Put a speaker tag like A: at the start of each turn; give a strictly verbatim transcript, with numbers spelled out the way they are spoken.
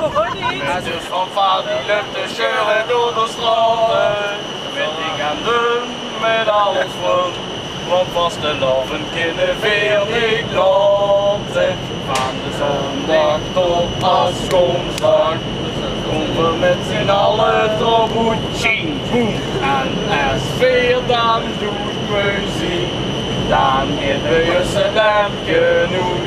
A: hoor niet.
B: En dus van vader die loopt te scheuren door de straten. Met ik aan doen met alles van. Want vaste loven kunnen veel niet laten. Van de zondag tot askomstdag. Komen we met z'n allen tot boetjing boem. En als veel dan doet muziek. Dan hebben we ze dan genoeg.